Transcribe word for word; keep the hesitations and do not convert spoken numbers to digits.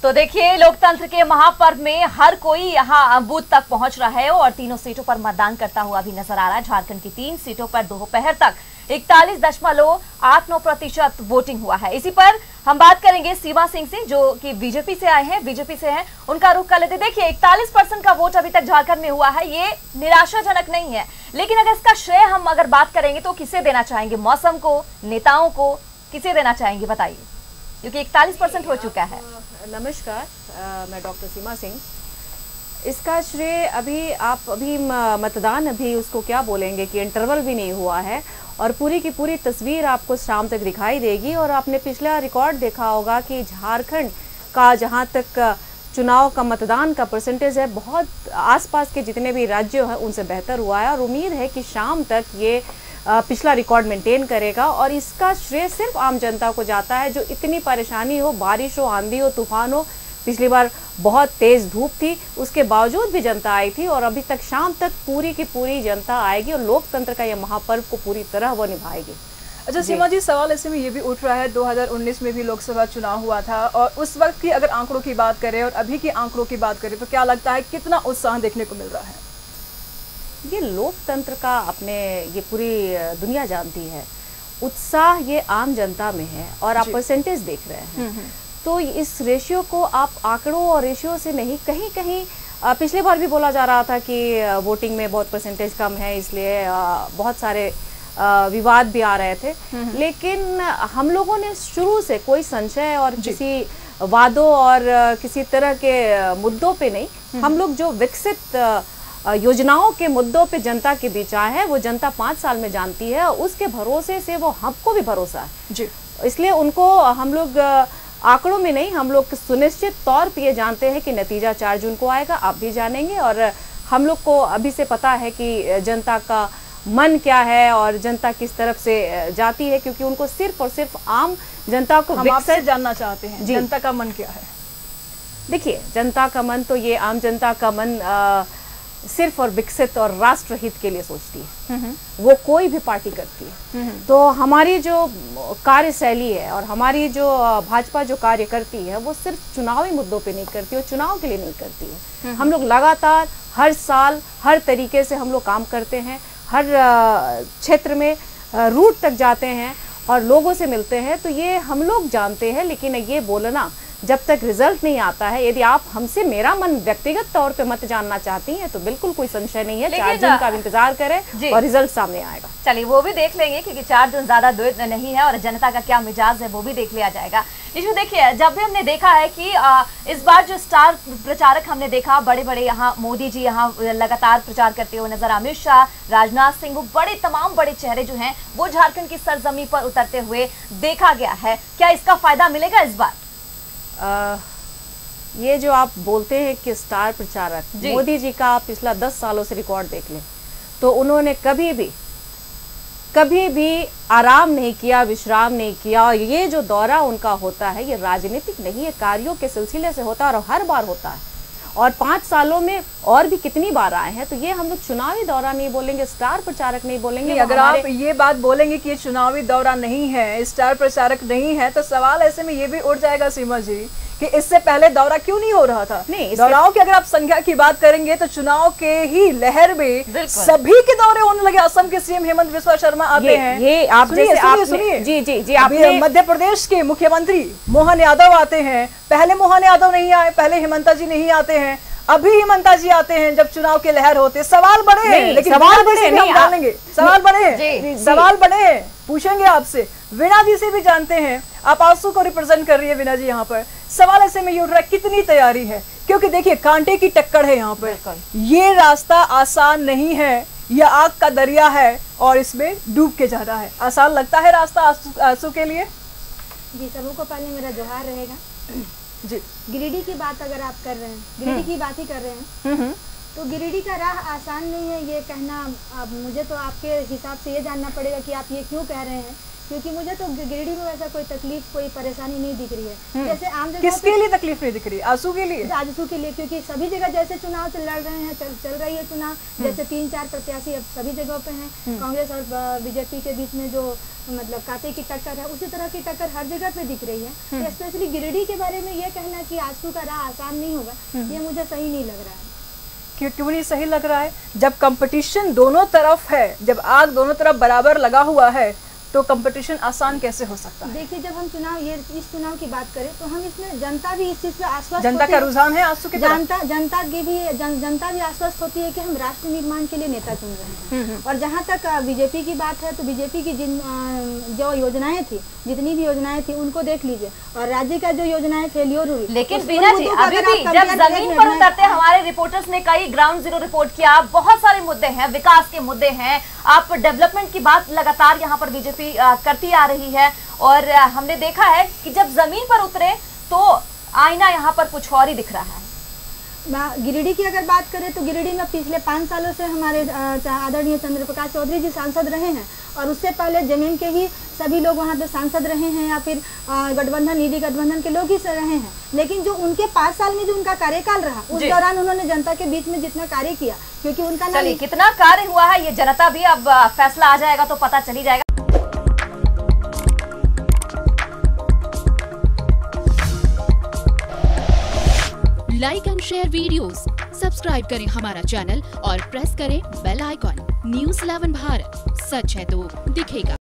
तो देखिए, लोकतंत्र के महापर्व में हर कोई यहाँ बूथ तक पहुंच रहा है और तीनों सीटों पर मतदान करता हुआ भी नजर आ रहा है। झारखंड की तीन सीटों पर दोपहर तक इकतालीस दशमलव आठ नौ प्रतिशत वोटिंग हुआ है। इसी पर हम बात करेंगे सीमा सिंह से, जो कि बीजेपी से आए हैं, बीजेपी से हैं, उनका रुख कर लेते। देखिए, इकतालीस परसेंट का वोट अभी तक झारखंड में हुआ है, ये निराशाजनक नहीं है, लेकिन अगर इसका श्रेय हम अगर बात करेंगे तो किसे देना चाहेंगे? मौसम को, नेताओं को, किसे देना चाहेंगे बताइए, क्योंकि इकतालीस परसेंट हो चुका है। नमस्कार, आ, मैं डॉक्टर सीमा सिंह। इसका श्रेय अभी आप अभी मतदान अभी उसको क्या बोलेंगे कि इंटरवल भी नहीं हुआ है और पूरी की पूरी तस्वीर आपको शाम तक दिखाई देगी। और आपने पिछला रिकॉर्ड देखा होगा कि झारखंड का जहां तक चुनाव का मतदान का परसेंटेज है, बहुत आसपास के जितने भी राज्य हैं उनसे बेहतर हुआ है और उम्मीद है कि शाम तक ये पिछला रिकॉर्ड मेंटेन करेगा। और इसका श्रेय सिर्फ आम जनता को जाता है, जो इतनी परेशानी हो, बारिश हो, आंधी हो, तूफान हो। पिछली बार बहुत तेज धूप थी, उसके बावजूद भी जनता आई थी और अभी तक शाम तक पूरी की पूरी जनता आएगी और लोकतंत्र का यह महापर्व को पूरी तरह वो निभाएगी। अच्छा सीमा जी, सवाल ऐसे में ये भी उठ रहा है, दो हज़ार उन्नीस में भी लोकसभा चुनाव हुआ था और उस वक्त की अगर आंकड़ों की बात करें और अभी के आंकड़ों की बात करें तो क्या लगता है कितना उत्साह देखने को मिल रहा है? ये लोकतंत्र का अपने ये पूरी दुनिया जानती है, उत्साह ये आम जनता में है और आप परसेंटेज देख रहे हैं। तो इस रेशियो को आप आंकड़ों और रेशियो से नहीं, कहीं कहीं पिछले बार भी बोला जा रहा था कि वोटिंग में बहुत परसेंटेज कम है, इसलिए बहुत सारे विवाद भी आ रहे थे। लेकिन हम लोगों ने शुरू से कोई संशय और किसी वादों और किसी तरह के मुद्दों पे नहीं, हम लोग जो विकसित योजनाओं के मुद्दों पे जनता के बीच आए हैं, वो जनता पाँच साल में जानती है और उसके भरोसे से वो हमको भी भरोसा है जी। इसलिए उनको हम लोग आंकड़ों में नहीं, हम लोग सुनिश्चित तौर पे ये जानते हैं कि नतीजा चार जून को आएगा, आप भी जानेंगे। और हम लोग को अभी से पता है कि जनता का मन क्या है और जनता किस तरफ से जाती है, क्योंकि उनको सिर्फ और सिर्फ आम जनता को हम आपसे जानना चाहते हैं, जनता का मन क्या है? देखिए, जनता का मन तो ये आम जनता का मन आ, सिर्फ और विकसित और राष्ट्र हित के लिए सोचती है, वो कोई भी पार्टी करती है। तो हमारी जो कार्यशैली है और हमारी जो भाजपा जो कार्य करती है, वो सिर्फ चुनावी मुद्दों पे नहीं करती और चुनाव के लिए नहीं करती है। हम लोग लगातार हर साल हर तरीके से हम लोग काम करते हैं, हर क्षेत्र में रूट तक जाते हैं और लोगों से मिलते हैं। तो ये हम लोग जानते हैं, लेकिन ये बोलना जब तक रिजल्ट नहीं आता है, यदि आप हमसे मेरा मन व्यक्तिगत तौर पे मत जानना चाहती हैं तो बिल्कुल कोई संशय नहीं है, चार जून का इंतजार करें और रिजल्ट सामने आएगा। चलिए, वो भी देख लेंगे, क्योंकि चार जून ज्यादा दूर नहीं है और जनता का क्या मिजाज है वो भी देख लिया जाएगा। इसमें देखिए, जब भी हमने देखा है कि आ, इस बार जो स्टार प्रचारक हमने देखा, बड़े बड़े यहाँ मोदी जी यहाँ लगातार प्रचार करते हुए नजर, अमित शाह, राजनाथ सिंह, बड़े तमाम बड़े चेहरे जो हैं वो झारखंड की सरजमी पर उतरते हुए देखा गया है। क्या इसका फायदा मिलेगा इस बार? आ, ये जो आप बोलते हैं कि स्टार प्रचारक, मोदी जी का पिछला दस सालों से रिकॉर्ड देख लें तो उन्होंने कभी भी कभी भी आराम नहीं किया, विश्राम नहीं किया। और ये जो दौरा उनका होता है, ये राजनीतिक नहीं, ये कार्यों के सिलसिले से होता है और हर बार होता है। और पाँच सालों में और भी कितनी बार आए हैं, तो ये हम लोग चुनावी दौरा नहीं बोलेंगे, स्टार प्रचारक नहीं बोलेंगे। अगर आप ये बात बोलेंगे कि ये चुनावी दौरा नहीं है, स्टार प्रचारक नहीं है, तो सवाल ऐसे में ये भी उठ जाएगा सीमा जी कि इससे पहले दौरा क्यों नहीं हो रहा था? नहीं, दौराओं की अगर आप संख्या की बात करेंगे तो चुनाव के ही लहर में सभी के दौरे होने लगे। असम के सीएम हेमंत बिस्वा शर्मा आते ये, हैं, ये आप सुनिए सुनिए सुनिए जी जी जी आपने मध्य प्रदेश के मुख्यमंत्री मोहन यादव आते हैं, पहले मोहन यादव नहीं आए, पहले हेमंता जी नहीं आते हैं, अभी हेमंता जी आते हैं जब चुनाव के लहर होते। सवाल बड़े हैं, लेकिन सवाल बड़े नहीं डालेंगे, सवाल बड़े हैं, सवाल बड़े हैं, पूछेंगे आपसे। वीणा जी से भी जानते हैं, आप आंसू को रिप्रेजेंट कर रही है वीणा जी यहाँ पर। सवाल ऐसे में ये उठ रहा है, कितनी तैयारी है? क्योंकि देखिए, कांटे की टक्कर है यहाँ पर, ये रास्ता आसान नहीं है, यह आग का दरिया है और इसमें डूब के जाना है। आसान लगता है रास्ता आंसू के लिए? जी, सबको पहले मेरा जोहार रहेगा जी। गिरिडीह की बात अगर आप कर रहे हैं, गिरिडीह की बात ही कर रहे हैं, तो गिरिडीह का राह आसान नहीं है ये कहना। अब मुझे तो आपके हिसाब से ये जानना पड़ेगा कि आप ये क्यों कह रहे हैं क्योंकि मुझे तो गिरिडीह में वैसा कोई तकलीफ कोई परेशानी नहीं दिख रही है। जैसे आम जगह किसके लिए तकलीफ नहीं दिख रही? आजसू के लिए? आजसू के लिए, क्योंकि सभी जगह जैसे चुनाव चल लड़ रहे हैं, चल, चल रही है चुनाव, जैसे तीन चार प्रत्याशी अब सभी जगहों पे हैं, कांग्रेस और बीजेपी के बीच में जो मतलब कांटे की टक्कर है, उसी तरह की टक्कर हर जगह पे दिख रही है। स्पेशली गिरिडीह के बारे में ये कहना कि आजसू का राह आसान नहीं होगा, ये मुझे सही नहीं लग रहा है। क्यों क्यों नहीं सही लग रहा है? जब कंपटीशन दोनों तरफ है, जब आग दोनों तरफ बराबर लगा हुआ है, तो कंपटीशन आसान कैसे हो सकता है? देखिए, जब हम चुनाव ये इस चुनाव की बात करें तो हम इसमें जनता भी इस चीज पे आश्वस्त, जनता का रुझान है आजसू की तरफ। जनता जनता की भी जन, जनता भी आश्वस्त होती है कि हम राष्ट्र निर्माण के लिए नेता चुन रहे हैं। और जहाँ तक बीजेपी की बात है, तो बीजेपी की जिन जो योजनाएं थी, जितनी भी योजनाएं थी, उनको देख लीजिए, और राज्य का जो योजनाएं फेलियर हुई। लेकिन बीना जी, अभी भी जब जमीन पर उतरते हमारे रिपोर्टर्स ने कई ग्राउंड जीरो रिपोर्ट किया, बहुत सारे मुद्दे हैं, विकास के मुद्दे हैं, आप डेवलपमेंट की बात लगातार यहाँ पर बीजेपी करती आ रही है, और हमने देखा है कि जब जमीन पर उतरे तो आईना यहाँ पर कुछ और ही दिख रहा है। गिरिडीह की अगर बात करें तो गिरिडीह में पिछले पाँच सालों से हमारे आदरणीय चंद्र प्रकाश चौधरी जी सांसद रहे हैं, और उससे पहले जमीन के ही सभी लोग वहाँ पे सांसद रहे हैं, या फिर गठबंधन नीति गठबंधन के लोग ही रहे हैं। लेकिन जो उनके पाँच साल में जो उनका कार्यकाल रहा, उस दौरान उन्होंने जनता के बीच में जितना कार्य किया, क्योंकि उनका चलिए कितना कार्य हुआ है ये जनता भी अब फैसला आ जाएगा तो पता चली जाएगा। Like and share videos, subscribe करें हमारा चैनल और प्रेस करें bell icon. News eleven Bharat, सच है तो दिखेगा।